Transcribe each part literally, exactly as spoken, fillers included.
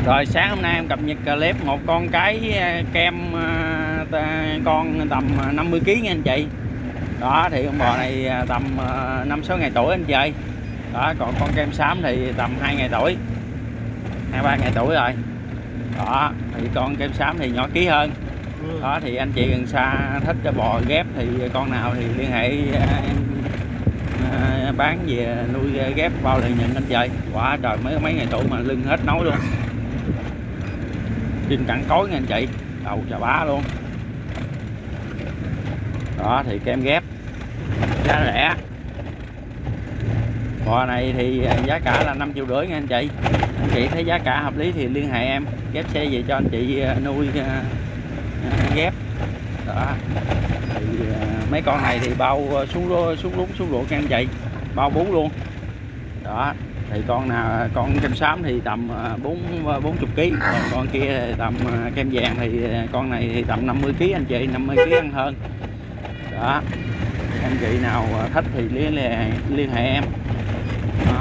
Rồi sáng hôm nay em cập nhật clip một con cái kem con tầm năm mươi ký nha anh chị. Đó thì con bò này tầm năm sáu ngày tuổi anh chị. Đó, còn con kem xám thì tầm hai ngày tuổi, hai ba ngày tuổi rồi. Đó thì con kem xám thì nhỏ ký hơn. Đó thì anh chị gần xa thích cho bò ghép thì con nào thì liên hệ em bán về nuôi ghép bao lợi nhuận anh chị. Quả trời mấy mấy ngày tuổi mà lưng hết nối luôn, trên cẳng cối nha anh chị, đầu chà bá luôn. Đó thì kem ghép giá rẻ, bò này thì giá cả là năm triệu rưỡi nha anh chị. Anh chị thấy giá cả hợp lý thì liên hệ em ghép xe về cho anh chị nuôi ghép. Đó thì mấy con này thì bao xuống xuống lúng xuống ruột nha anh chị, bao bú luôn. Đó thì con nào con kem xám thì tầm bốn bốn chục ký, còn con kia tầm kem vàng thì con này thì tầm năm mươi ký anh chị, năm mươi ký ăn hơn. Đó anh chị nào thích thì liên hệ liên hệ em. Đó.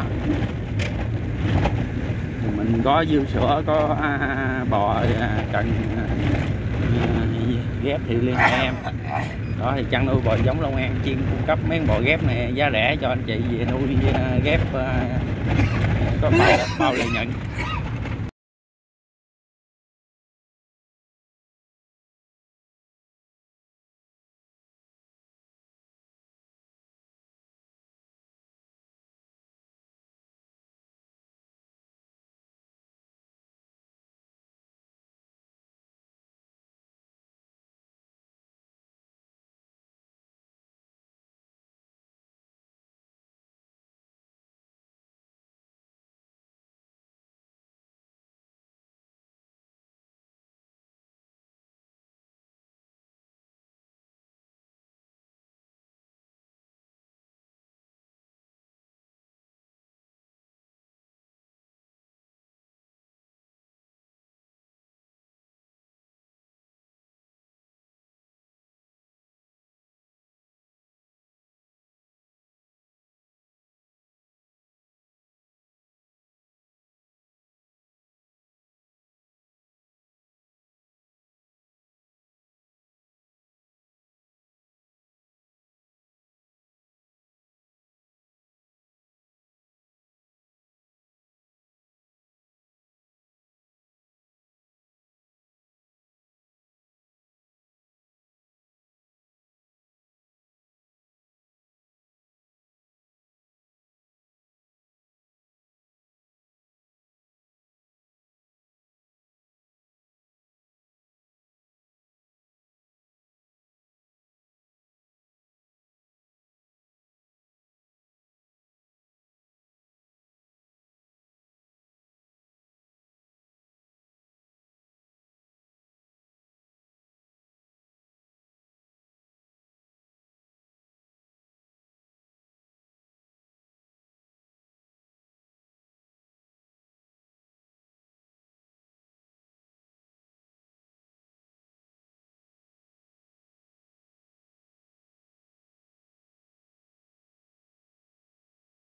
Thì mình có dư sữa, có à, bò à, cần à, ghép thì liên hệ em. Đó thì chăn nuôi bò giống Long An chuyên cung cấp mấy bò ghép này giá rẻ cho anh chị về nuôi uh, ghép uh, có bao, bao lợi nhuận.